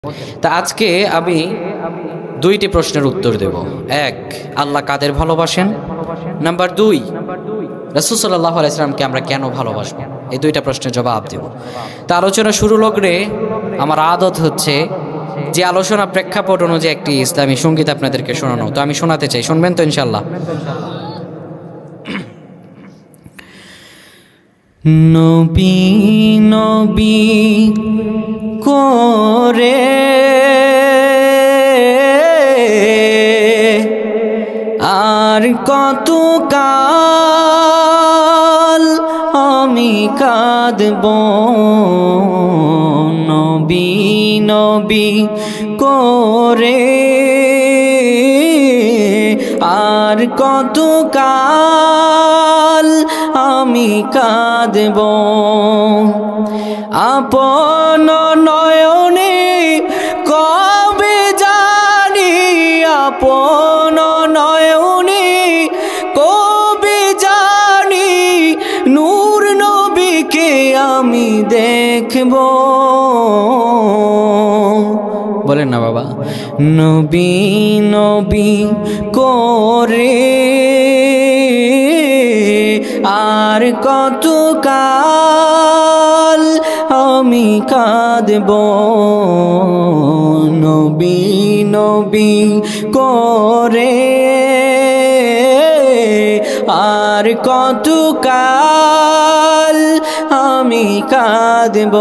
তা আজকে আমি দুইটি প্রশ্নের উত্তর দেব। এক, আল্লাহ কাদের ভালোবাসেন। নাম্বার দুই, রাসূল সাল্লাল্লাহু আলাইহি ওয়াসাল্লামকে আমরা কেন ভালোবাসবো। এই দুইটা প্রশ্নের জবাব দেব। তা আলোচনা শুরু লগ্নে আমার আদত হচ্ছে যে আলোচনা প্রেক্ষাপট অনুযায়ী একটি ইসলামী সঙ্গীত আপনাদেরকে শোনানো। তো আমি শোনাতে চাই, শুনবেন তো ইনশাল্লাহ? নবী নবী করে আর কত কাল আমি কাঁদব, নবী নবী করে আর কত কাল আমি কাঁদব। আপন নয়নে কবে জানি, আপন নয়নে কবে জানি নূর নবীকে আমি দেখব। বলেন না বাবা। নবী নবী করে আর কত কাল আমি কাঁদব, নবী নবী করে আর কত কাল আমি কাঁদব।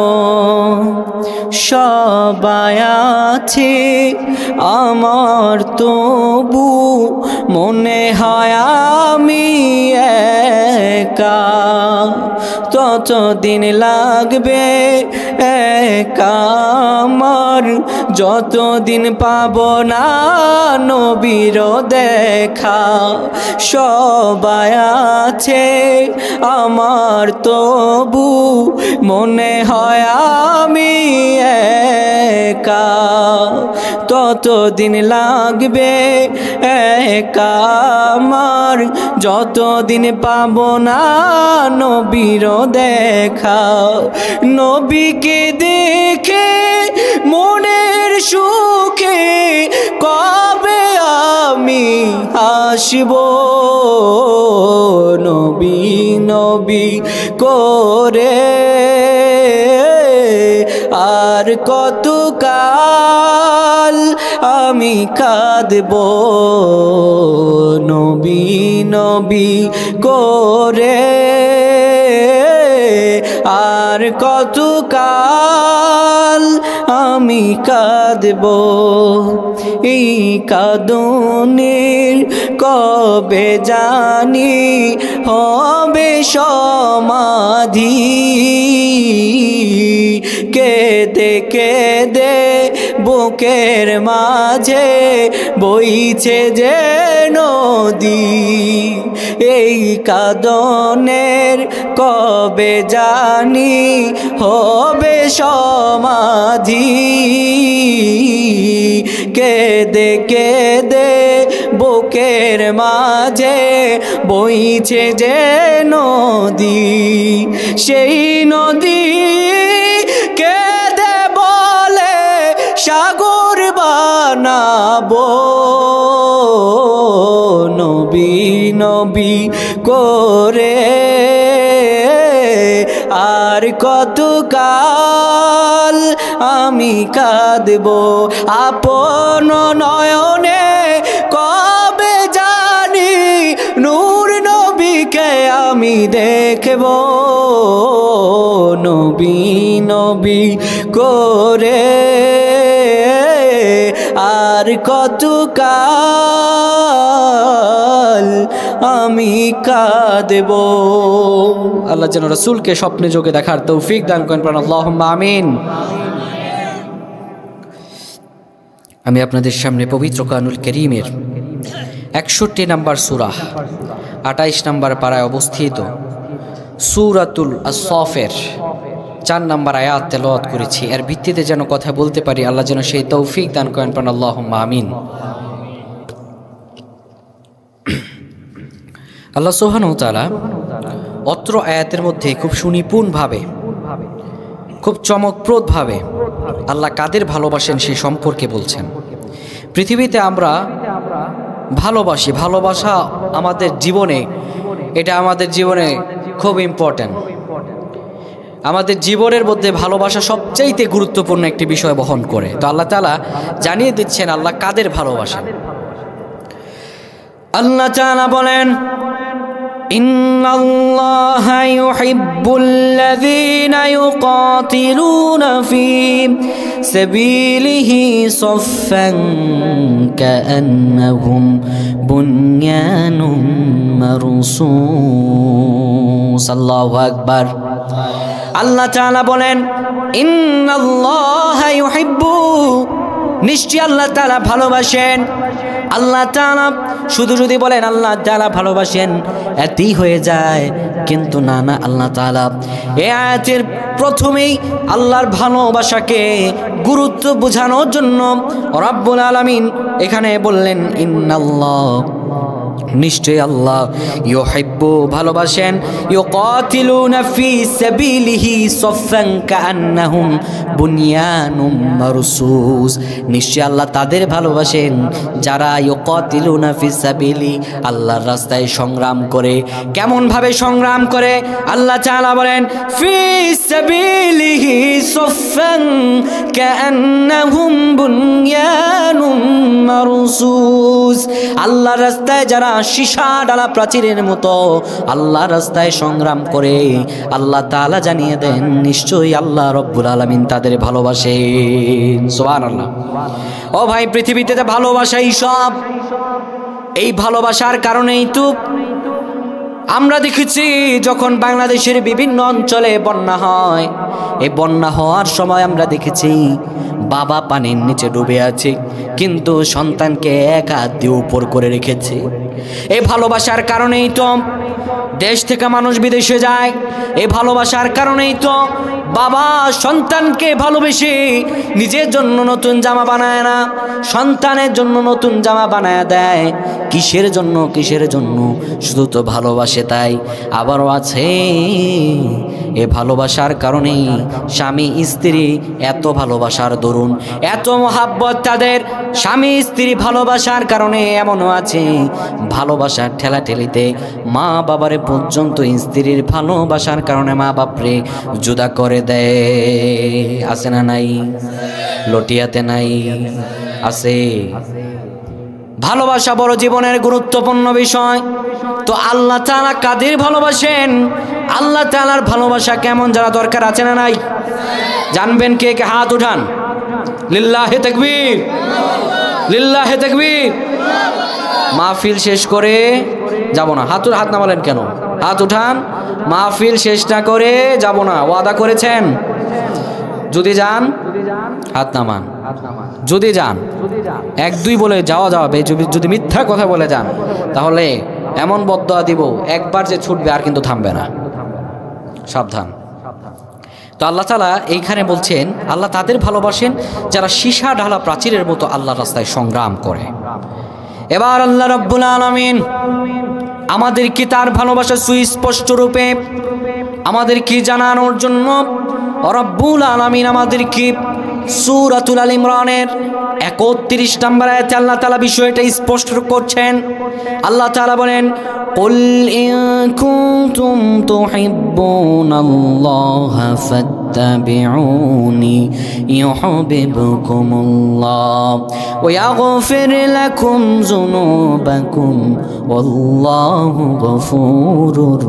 সবাই আছে আমার তবু মনে হয় আমি একা, ততদিন লাগবে একা আমার যতদিন পাব না নবীর দেখা। সবাই আছে আমার তবু মনে হয় আমি একা, ততদিন লাগবে একা আমার যতদিন পাব না নবীর দেখা। নবীকে দেখে মনের সুখে কবে আমি হাসব, নবী নবী করে আর কত কাল আমি কাঁদব, নবী নবী করে আর কত কাল আমি কাঁদব। এই কাঁদনের কবে জানি হবে সমাধি, কেঁদে কেঁদে বুকের মাঝে বইছে যে নদী। এই কাঁদনের কবে জানি হবে সমাধি, কেঁদে কেঁদে বুকের মাঝে বইছে যে নদী। সেই নদী কেঁদে বলে সাগর বানাবো, নবী নবী করে আর কত কাল আমি কাঁদব। আপন নয়নে কবে জানি নূর নবীকে আমি দেখব, নবী নবী করে আর কত কাল আমি কাঁদব। আল্লাহ যেন রাসূলকে স্বপ্নে যোগে দেখার তৌফিক দান করেন, আল্লাহুম্মা আমিন। আমি আপনাদের সামনে পবিত্র কোরআনুল কারীমের 61 নম্বর সূরা 28 নম্বর পারায় অবস্থিত সূরাতুল আস-সাফের 4 নম্বর আয়াত তেলাওয়াত করেছি। এর ভিত্তিতে যেন কথা বলতে পারি, আল্লাহ যেন সেই তৌফিক দান করেন, আল্লাহুম্মা আমিন। আল্লাহ সুবহানাহু ওয়া তাআলা অত্র আয়াতের মধ্যে খুব সুনিপুণভাবে খুব চমকপ্রদভাবে আল্লাহ কাদের ভালোবাসেন সে সম্পর্কে বলছেন। পৃথিবীতে আমরা ভালোবাসি, ভালোবাসা আমাদের জীবনে, এটা আমাদের জীবনে খুব ইম্পর্ট্যান্ট। আমাদের জীবনের মধ্যে ভালোবাসা সবচাইতে গুরুত্বপূর্ণ একটি বিষয় বহন করে। তো আল্লাহ তাআলা জানিয়ে দিচ্ছেন আল্লাহ কাদের ভালোবাসেন। আল্লাহ তাআলা বলেন, ইন্নাল্লাহা ইউহিব্বুল্লাযীনা ইউকাতিলুনা ফী সাবিলিহি সাফফান কাআন্নাহুম বুনয়ানুম মারসুস। আল্লাহু আকবার। আল্লাহ তাআলা বলেন, ইন্নাল্লাহা ইউহিব্বু, নিশ্চয়ই আল্লাহ তাআলা ভালোবাসেন। আল্লাহ তাআলা শুধু যদি বলেন আল্লাহ তাআলা ভালোবাসেন এতেই হয়ে যায়, কিন্তু না, আল্লাহ তাআলা এই আয়াতের প্রথমেই আল্লাহর ভালোবাসাকে গুরুত্ব বোঝানোর জন্য রব্বুল আলামিন এখানে বললেন ইন্নাল্লাহ, নিশ্চয় আল্লাহ ইউহিব্বু ভালোবাসেন, ইউকাতিলুনা ফি সাবিলিহি সাফফান কাআন্নাহুম বুনয়ানুম মারসুস। নিশ্চয় আল্লাহ তাদের ভালোবাসেন যারা ইউকাতিলুনা ফি সাবিলি, আল্লাহর রাস্তায় সংগ্রাম করে। কেমন ভাবে সংগ্রাম করে? আল্লাহ তাআলা বলেন, ফি সাবিলিহি সাফফান কাআন্নাহুম বুনয়ানুম মারসুস। আল্লাহর রাস্তায় যারা সীসা ডালা প্রাচীরের মতো আল্লাহর রাস্তায় সংগ্রাম করে, আল্লাহ তাআলা জানিয়ে দেন নিশ্চয়ই আল্লাহ রব্বুল আলামিন তাদের ভালোবাসেন। সুবহানাল্লাহ। ও ভাই, পৃথিবীতে যে ভালোবাসাই সব, এই ভালোবাসার কারণেই তো আমরা দেখেছি যখন বাংলাদেশের বিভিন্ন অঞ্চলে বন্যা হয়, এই বন্যা হওয়ার সময় আমরা দেখেছি বাবা পানির নিচে ডুবে আছে, কিন্তু সন্তানকে এক হাত দিয়ে উপর করে রেখেছে। এই ভালোবাসার কারণেই তো দেশ থেকে মানুষ বিদেশে যায়। এই ভালোবাসার কারণেই তো বাবা সন্তানকে ভালোবেসে নিজের জন্য নতুন জামা বানায় না, সন্তানের জন্য নতুন জামা বানায় দেয়। কিসের জন্য? কিসের জন্য? শুধু তো ভালোবাসে তাই। আবারও আছে এ ভালোবাসার কারণেই স্বামী স্ত্রী এত ভালোবাসার দরুন, এত মহাব্বত তাদের। স্বামী স্ত্রী ভালোবাসার কারণে এমনও আছে ভালোবাসার ঠেলাঠেলিতে মা বাবারে পর্যন্ত স্ত্রীর ভালোবাসার কারণে মা বাপরে জুদা করে দেয়। আছে না নাই? লটিয়াতে নাই? আছে। ভালোবাসা বড় জীবনের গুরুত্বপূর্ণ বিষয়। তো আল্লাহ তাআলা কাদের ভালোবাসেন? আল্লাহ তাআলার ভালোবাসা কেমন যারা দরকার আছে না নাই? জানবেন কে কে? হাত উঠান। লিল্লাহি তাকবীর, লিল্লাহি তাকবীর। মাহফিল শেষ করে যাব না। হাত না বলেন কেন? হাত উঠান। মাহফিল শেষ না করে যাব না, ওয়াদা করেছেন? যদি যান হাত নামান। যদি যান, এক দুই বলে যাওয়া যাবে, যদি মিথ্যা কথা বলে যান তাহলে এমন বদদোয়া দিব, একবার যে ছুটবে আর কিন্তু থামবে না। সাবধান। তো আল্লাহ তাআলা এইখানে বলছেন আল্লাহ তাদের ভালোবাসেন যারা সীসা ঢালা প্রাচীরের মতো আল্লাহর রাস্তায় সংগ্রাম করে। এবার আল্লাহ রাব্বুল আলামিন আমাদেরকে তার ভালোবাসা সুস্পষ্ট রূপে আমাদেরকে জানানোর জন্য রব্বুল আলামিন আমাদেরকে সূরাতুল আল ইমরানের 31 নম্বর আয়াতে আল্লাহ তাআলা বিষয়টা স্পষ্ট করছেন। আল্লাহ তাআলা বলেন, কুল ইন কুনতুম তুহিব্বুনাল্লাহা ফাত্তাবিউনি ইউহিব্বুকুমুল্লাহ ওয়া ইয়াগফির লাকুম যুনুবাকুম ওয়াল্লাহু গফুরুর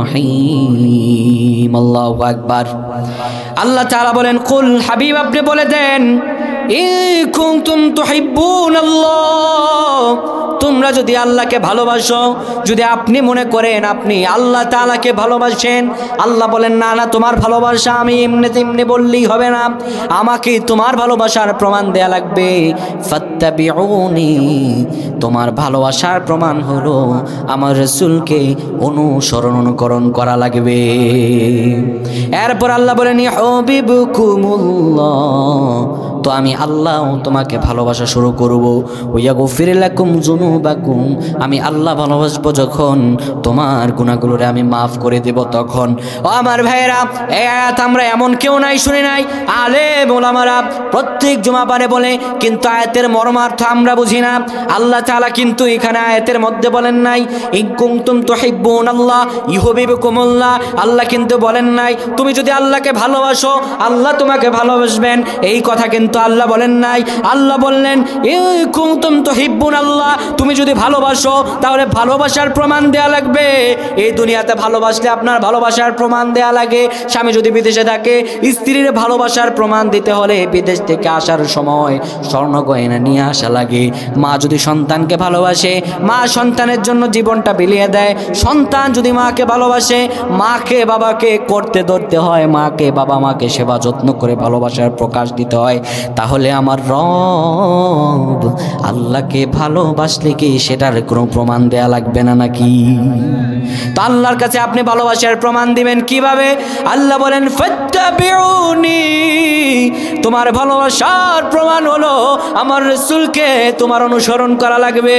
রহিম। আল্লাহু আকবার। আল্লাহ তাআলা বলেন, কুল, হাবিব আপনি বলে দেন, ইন কুনতুম তুহিব্বুনাল্লাহ, তোমরা যদি আল্লাহকে ভালোবাসো, যদি আপনি মনে করেন আপনি আল্লাহ তাআলাকে ভালোবাসেন, আল্লাহ বলেন না না, তোমার ভালোবাসা আমি এমনি তেমনি বললেই হবে না, আমাকে তোমার ভালোবাসার প্রমাণ দেয়া লাগবে। ফাত্তাবিউনি, তোমার ভালোবাসার প্রমাণ হলো আমার রাসূলকে অনুকরণ করা লাগবে। এরপর আল্লাহ বলেন, ইউহিব্বুকুমুল্লাহ তো আমি আল্লাহ তোমাকে ভালোবাসা শুরু করব। ওয়াগফির লাকুম যুনুবাকুম, আমি আল্লাহ ভালোবাসবো যখন তোমার গুনাহগুলোরে আমি মাফ করে দেব তখন। ও আমার ভাইয়েরা, এই আয়াত আমরা এমন কেউ নাই শুনি নাই, আলেম ওলামারা প্রত্যেক জুমা পারে বলে, কিন্তু আয়াতের মর্মার্থ আমরা বুঝি না। আল্লাহ তাআলা কিন্তু এখানে আয়াতের মধ্যে বলেন নাই ইন কুনতুম তুহিব্বুনাল্লাহ ইউহিব্বুকুমুল্লাহ, আল্লাহ কিন্তু বলেন নাই তুমি যদি আল্লাহকে ভালোবাসো আল্লাহ তোমাকে ভালোবাসবেন, এই কথা কিন্তু আল্লাহ বলেন নাই। আল্লাহ বললেন ইন কুনতুম তুহিব্বুনাল্লাহ, তুমি যদি ভালোবাসো তাহলে ভালোবাসার প্রমাণ দেয়া লাগবে। এই দুনিয়াতে ভালোবাসলে আপনার ভালোবাসার প্রমাণ দেয়া লাগে। স্বামী যদি বিদেশে থাকে, স্ত্রীর ভালোবাসার প্রমাণ দিতে হলে বিদেশ থেকে আসার সময় স্বর্ণ গয়না নিয়ে আসা লাগে। মা যদি সন্তানকে ভালোবাসে, মা সন্তানের জন্য জীবনটা বিলিয়ে দেয়। সন্তান যদি মাকে ভালোবাসে, মাকে বাবাকে করতে ধরতে হয়, মাকে বাবা মাকে সেবা যত্ন করে ভালোবাসার প্রকাশ দিতে হয়। তাহলে আমার রব আল্লাহকে ভালোবাসলে কি সেটার কোনো প্রমাণ দেয়া লাগবে না নাকি? তো আল্লাহর কাছে আপনি ভালোবাসার প্রমাণ দিবেন কিভাবে? আল্লাহ বলেন ফাত্তাবিউনি, তোমার ভালোবাসার প্রমাণ হলো আমার রাসূলকে তোমার অনুসরণ করা লাগবে।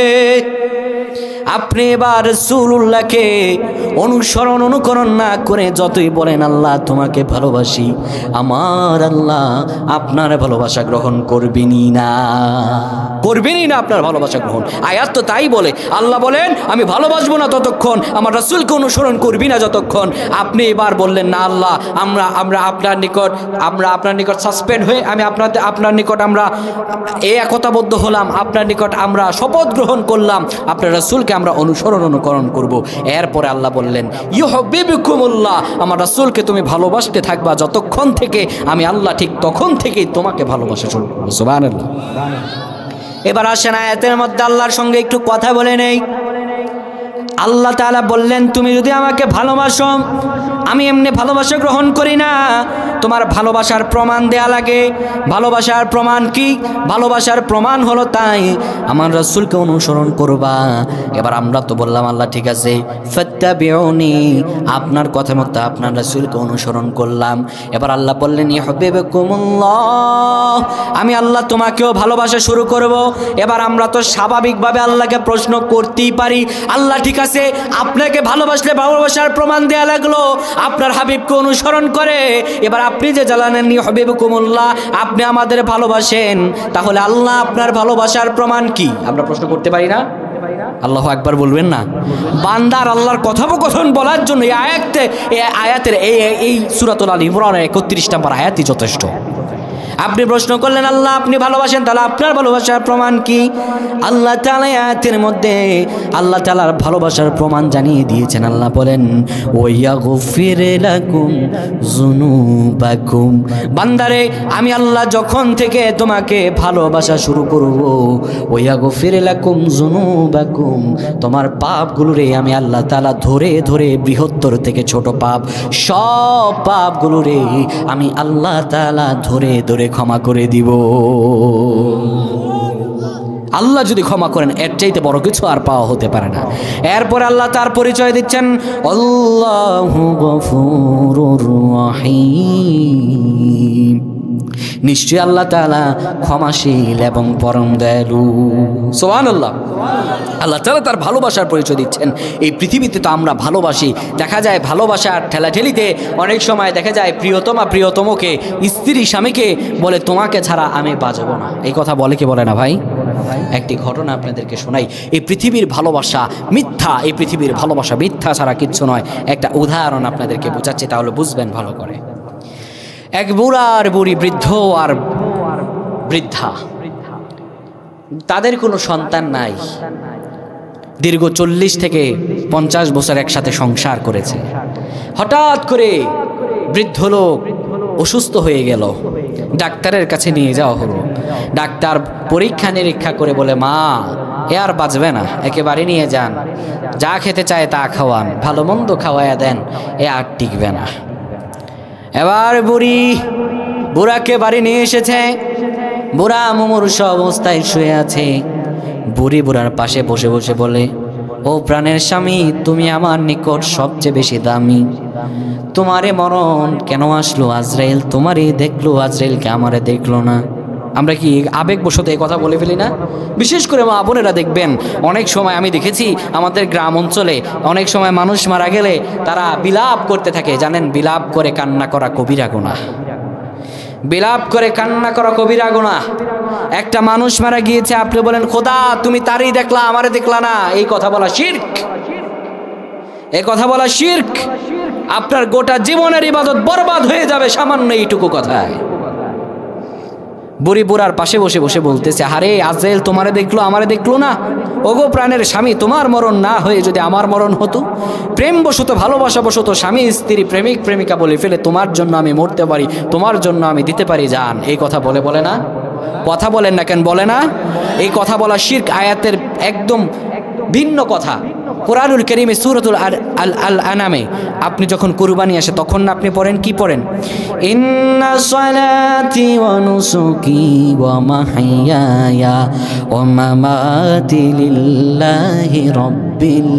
আপনি এবার রাসূলুল্লাহকে অনুকরণ না করে যতই বলেন আল্লাহ তোমাকে ভালোবাসি, আমার আল্লাহ আপনার ভালোবাসা গ্রহণ করবেনই না, করবেনই না আপনার ভালোবাসা গ্রহণ। আয়াত তো তাই বলে। আল্লাহ বলেন আমি ভালোবাসবো না ততক্ষণ, আমার রাসূলকে অনুসরণ করবি না যতক্ষণ। আপনি এবার বললেন না আল্লাহ আমরা আপনার নিকট সাসপেন্ড হয়ে আমি আপনার নিকট আমরা একতাবদ্ধ হলাম, আপনার নিকট আমরা শপথ গ্রহণ করলাম আপনার রাসূলকে আমরা অনুকরণ করব। এরপরে আল্লাহ বললেন ইউহিব্বুকুমুল্লাহ, আমার রাসূলকে তুমি ভালোবাসতে থাকবা যতক্ষণ থেকে আমি আল্লাহ ঠিক তখন থেকেই তোমাকে ভালোবাসা শুরু করব। সুবহানাল্লাহ। এবার আসেন আয়াতের মধ্যে আল্লাহর সঙ্গে একটু কথা বলে নেই। আল্লাহ তাআলা বললেন তুমি যদি আমাকে ভালোবাসো, আমি এমনি ভালোবাসা গ্রহণ করি না, তোমার ভালোবাসার প্রমাণ দেয়া লাগে। ভালোবাসার প্রমাণ কি? ভালোবাসার প্রমাণ হলো তাই আমার রাসূলকে অনুসরণ করবা। এবার আমরা তো বললাম আল্লাহ ঠিক আছে ফাত্তাবিউনি, আপনার কথা মতো আপনার রাসূলকে অনুসরণ করলাম। এবার আল্লাহ বললেন ইউহিব্বুকুমুল্লাহ, আমি আল্লাহ তোমাকেও ভালোবাসা শুরু করব। এবার আমরা তো স্বাভাবিকভাবে আল্লাহকে প্রশ্ন করতেই পারি, আল্লাহ ঠিক আছে আপনাকে ভালোবাসলে ভালোবাসার প্রমাণ দেয়া লাগলো, আপনার হাবিবকে অনুসরণ করে। এবার আপনি যে জানালেন ইউহিব্বুকুমুল্লাহ, আপনি আমাদের ভালোবাসেন, তাহলে আল্লাহ আপনার ভালোবাসার প্রমাণ কি? আমরা প্রশ্ন করতে পারি না? আল্লাহু আকবার বলবেন না? বান্দার আল্লাহর কথোপকথন বলার জন্য এই আয়াতের এই সূরাতুল আল ইমরানের ৩১ নম্বর আয়াতই যথেষ্ট। আপনি প্রশ্ন করলেন আল্লাহ আপনি ভালোবাসেন, তাহলে আপনার ভালোবাসার প্রমাণ কি? আল্লাহ তাআলা আয়াতের মধ্যে আল্লাহ তাআলার ভালোবাসার প্রমাণ জানিয়ে দিয়েছেন। আল্লাহ বলেন ওয়াগফির লাকুম যুনুবাকুম, বান্দারে আমি আল্লাহ যখন থেকে তোমাকে ভালোবাসা শুরু করব, ওয়াগফির লাকুম যুনুবাকুম, তোমার পাপগুলোরে আমি আল্লাহ তাআলা ধরে ধরে বৃহত্তর থেকে ছোট পাপ সব পাপগুলোরে আমি আল্লাহ তাআলা ধরে ধরে ক্ষমা করে দিব। আল্লাহ যদি ক্ষমা করেন এর চাইতে বড় কিছু আর পাওয়া হতে পারে না। এরপর আল্লাহ তার পরিচয় দিচ্ছেন আল্লাহু গফুরুর রহিম, নিশ্চয়ই আল্লাহ তাআলা ক্ষমাশীল এবং পরম দয়ালু। সুবহানাল্লাহ। আল্লাহ তাআলা তার ভালোবাসার পরিচয় দিচ্ছেন। এই পৃথিবীতে তো আমরা ভালোবাসি, দেখা যায় ভালোবাসার ঠেলাঠেলিতে অনেক সময় দেখা যায় প্রিয়তমা প্রিয়তমকে, স্ত্রী স্বামীকে বলে তোমাকে ছাড়া আমি বাঁচব না। এই কথা বলে কি বলে না ভাই? একটি ঘটনা আপনাদেরকে শোনাই। এই পৃথিবীর ভালোবাসা মিথ্যা, এই পৃথিবীর ভালোবাসা মিথ্যা ছাড়া কিচ্ছু নয়। একটা উদাহরণ আপনাদেরকে বোঝাচ্ছি, তাহলে বুঝবেন ভালো করে। এক বুড়া আর বুড়ি, বৃদ্ধ আর বৃদ্ধা, তাদের কোনো সন্তান নাই। দীর্ঘ 40 থেকে 50 বছর একসাথে সংসার করেছে। হঠাৎ করে বৃদ্ধ লোক অসুস্থ হয়ে গেল, ডাক্তারের কাছে নিয়ে যাওয়া হলো। ডাক্তার পরীক্ষা নিরীক্ষা করে বলে মা এ আর বাঁচবে না, একেবারে নিয়ে যান, যা খেতে চায় তা খাওয়ান, ভালো মন্দ খাওয়াইয়া দেন, এ আর টিকবে না। এবার বুড়াকে বাড়ি নিয়ে এসেছে। বুড়া মুমূর্ষ অবস্থায় শুয়ে আছে। বুড়ি বুড়ার পাশে বসে বসে বলে ও প্রাণের স্বামী, তুমি আমার নিকট সবচেয়ে বেশি দামি, তোমারে মরণ কেন আসলো আজরাইল, তোমারই দেখলো আজরাইলকে, আমারে দেখলো না। আমরা কি আবেগবশত এই কথা বলে ফেলি না? বিশেষ করে মা বোনেরা দেখবেন, অনেক সময় আমি দেখেছি আমাদের গ্রাম অঞ্চলে অনেক সময় মানুষ মারা গেলে তারা বিলাপ করতে থাকে। জানেন, বিলাপ করে কান্না করা কবিরা গুনাহ। বিলাপ করে কান্না করা কবিরা গুনাহ। একটা মানুষ মারা গিয়েছে, আপনি বলেন খোদা তুমি তারই দেখলা, আমারে দেখলা না, এই কথা বলা শিরক। এই কথা বলা শিরক। আপনার গোটা জীবনের ইবাদত বরবাদ হয়ে যাবে সামান্য এইটুকু কথায়। বুড়ি বুড়ার পাশে বসে বসে বলতেছে, আরে আজরাইল তোমারে দেখলো, আমারে দেখলো না। ওগো প্রাণের স্বামী, তোমার মরণ না হয়ে যদি আমার মরণ হতো, প্রেমবশত ভালোবাসাবশত স্বামী স্ত্রী প্রেমিক প্রেমিকা বলে ফেলে তোমার জন্য আমি মরতে পারি, তোমার জন্য আমি দিতে পারি জান, এই কথা বলে না? কথা বলেন না কেন, বলে না? এই কথা বলা শিরক। আয়াতের একদম ভিন্ন কথা। কোরআনুল কারীমে সূরাতুল আল আনামে আপনি যখন কুরবানি আসে তখন আপনি পড়েন, কি পড়েন? ইন্না সলাতি ওয়া নুসুকি ওয়া মাহইয়ায়া ওয়া মামাতি লিল্লাহি রাব্বিল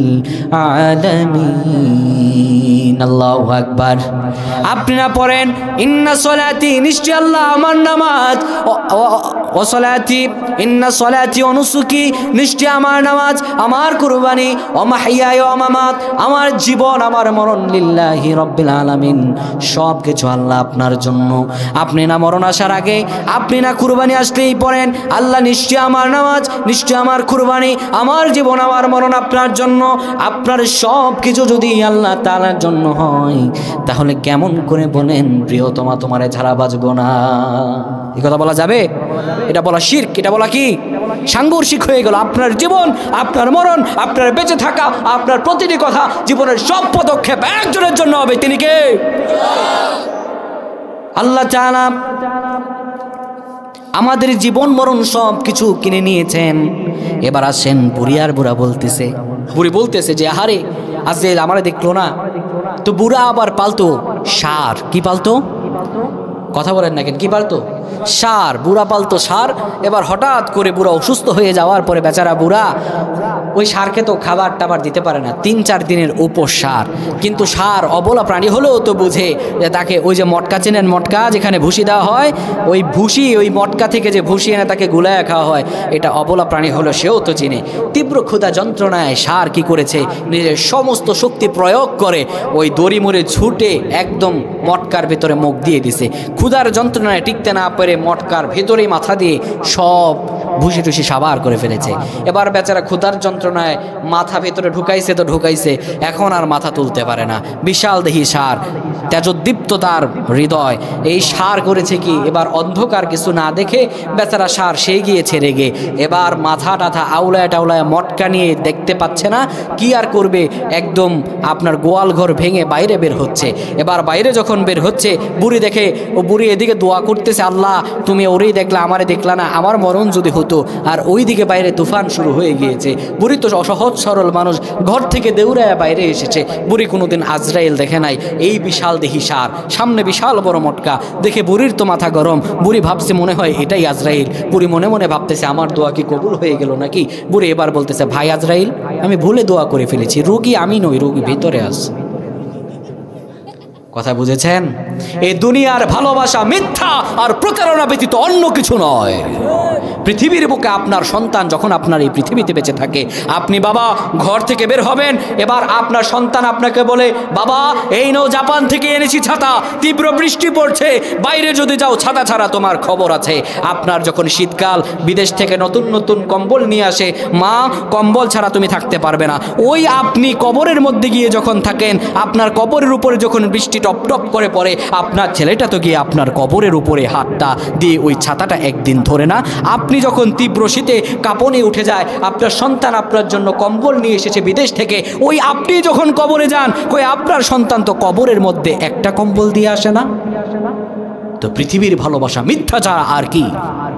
আলামিন। আল্লাহু আকবার। আপনি না পড়েন ইন্না সলাতি, নিশ্চয় আল্লাহ আমার নামাজ, ও সলাতি ইন্না সলাতি ওয়া নুসুকি, নিশ্চয় আমার নামাজ, আমার কুরবানি, ও মাহইয়ায়া ওয়া মামাত, আমার জীবন আমার মরণ, লিল্লাহি রাব্বিল আলামিন, সব কিছু আল্লাহ আপনার জন্য। আপনি না মরণ আসার আগে, আপনি না কুরবানি আসলেই পড়েন আল্লাহ নিশ্চয় আমার নামাজ, নিশ্চয় আমার কুরবানি, আমার জীবন আমার মরণ আপনার জন্য। আপনার সব কিছু যদি আল্লাহ তাআলার জন্য হয়, তাহলে কেমন করে বলেন প্রিয়তমা তোমারে ছাড়া বাঁচব না? এই কথা বলা যাবে? এটা বলা শিরক। এটা বলা কি? সাংঘর্ষিক হয়ে গেল। আপনার জীবন, আপনার মরণ, আপনার বেঁচে থাকা, আপনার প্রতিটি কথা, জীবনের সব পদক্ষেপ একজনের জন্য হবে। তিনি কে? আল্লাহ তাআলা আমাদের জীবন মরণ সব কিছু কিনে নিয়েছেন। এবার আসেন, বুড়ি আর বুড়া বলতেছে, বুড়ি বলতেছে যে আহারে আজরাইল আমারে দেখলো না। তো বুড়া আবার পালতো ষাঁড়। কি পালতো? কথা বলেন না কেন, কি পালতো? ষাঁড়। বুড়া পালতো ষাঁড়। এবার হঠাৎ করে বুড়া অসুস্থ হয়ে যাওয়ার পরে বেচারা বুড়া ওই ষাঁড়কে তো খাবার টাবার দিতে পারে না, 3-4 দিনের উপর ষাঁড়। কিন্তু ষাঁড় অবলা প্রাণী হলেও তো বুঝে যে তাকে ওই যে মটকা চেনেন, মটকা যেখানে ভুসি দেওয়া হয়, ওই ভুসি, ওই মটকা থেকে যে ভুসি এনে তাকে গুলায় খাওয়া হয়, এটা অবলা প্রাণী হলো সেও তো চিনে। তীব্র ক্ষুধা যন্ত্রণায় ষাঁড় কি করেছে, নিজের সমস্ত শক্তি প্রয়োগ করে ওই দড়ি মুড়ে ছুটে একদম মটকার ভেতরে মুখ দিয়ে দিছে। ক্ষুধার যন্ত্রণায় টিকতে না পেরে মটকার ভেতরেই মাথা দিয়ে সব ভুসি টুসি সাবার করে ফেলেছে। এবার বেচারা ক্ষুধার যন্ত্রণায় মাথা ভেতরে ঢুকাইছে তো ঢুকাইছে, এখন আর মাথা তুলতে পারে না। বিশাল দেহি ষাঁড়, তেজোদ্দীপ্ত তার হৃদয়। এই ষাঁড় করেছে কি, এবার অন্ধকার কিছু না দেখে বেচারা ষাঁড় সে গিয়েছে রেগে। এবার মাথা টাথা আউলায় টাউলায় মটকা নিয়ে দেখতে পাচ্ছে না, কি আর করবে, একদম আপনার গোয়াল ঘর ভেঙে বাইরে বের হচ্ছে। এবার বাইরে যখন বের হচ্ছে, বুড়ি দেখে, ও বুড়ি এদিকে দোয়া করতেছে, আল্লাহ তুমি ওরেই দেখলা, আমারে দেখলা না, আমার মরণ যদি হতো। আর ওই দিকে বাইরে তুফান শুরু হয়ে গিয়েছে। বুড়ি তো অসহজ সরল মানুষ, ঘর থেকে দৌড়ায় বাইরে এসেছে। বুড়ি কোনোদিন আজরাইল দেখে নাই। এই বিশাল দেহি ষাঁড়, সামনে বিশাল বড় মটকা দেখে বুড়ির তো মাথা গরম। বুড়ি ভাবছে মনে হয় এটাই আজরাইল। বুড়ি মনে মনে ভাবতেছে আমার দোয়া কি কবুল হয়ে গেল নাকি। বুড়ি এবার বলতেছে, ভাই আজরাইল, আমি ভুলে দোয়া করে ফেলেছি, রোগী আমি নই, রোগী ভিতরে আছে। কথা বুঝেছেন? এই দুনিয়ার ভালোবাসা মিথ্যা আর প্রতারণা ব্যতীত অন্য কিছু নয়। পৃথিবীর বুকে আপনার সন্তান যখন আপনার এই পৃথিবীতে বেঁচে থাকে, আপনি বাবা ঘর থেকে বের হবেন, এবার আপনার সন্তান আপনাকে বলে, বাবা এই নাও জাপান থেকে এনেছি ছাতা, তীব্র বৃষ্টি পড়ছে, বাইরে যদি যাও ছাতা ছাড়া তোমার খবর আছে। আপনার যখন শীতকাল, বিদেশ থেকে নতুন নতুন কম্বল নিয়ে আসে, মা কম্বল ছাড়া তুমি থাকতে পারবে না। ওই আপনি কবরের মধ্যে গিয়ে যখন থাকেন, আপনার কবরের উপরে যখন বৃষ্টি টপ টপ করে পড়ে, আপনার ছেলেটা তো গিয়ে আপনার কবরের উপরে হাতটা দিয়ে ওই ছাতাটা একদিন ধরে না। আপনি যখন তীব্র শীতে কাঁপনে উঠে যায়, আপনার সন্তান আপনার জন্য কম্বল নিয়ে এসেছে বিদেশ থেকে, ওই আপনি যখন কবরে যান, কই আপনার সন্তান তো কবরের মধ্যে একটা কম্বল দিয়ে আসে না। তো পৃথিবীর ভালোবাসা মিথ্যা ছাড়া আর কি?